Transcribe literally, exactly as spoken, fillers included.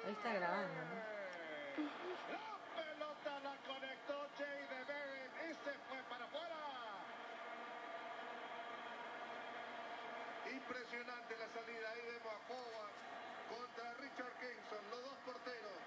Ahí está grabando, ¿no? La pelota la conectó Jay de Beren y se fue para afuera. Impresionante la salida. Ahí vemos a Howard contra Richard Kingston, los dos porteros.